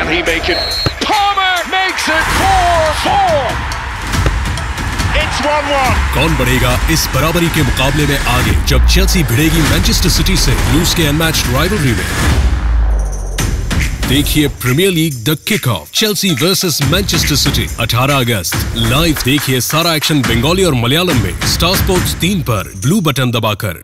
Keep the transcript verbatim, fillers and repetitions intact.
Can he make it? Palmer makes it four four. It's one one. कौन बढ़ेगा इस बराबरी के मुकाबले में आगे जब चेल्सी भिड़ेगी मैनचेस्टर सिटी से लूज के अनमैच्ड राइवलरी में। देखिए Premier League the kick off Chelsea versus Manchester City अठारह अगस्त लाइव। देखिए सारा एक्शन बंगाली और मलयालम में स्टार स्पोर्ट्स तीन पर ब्लू बटन दबाकर।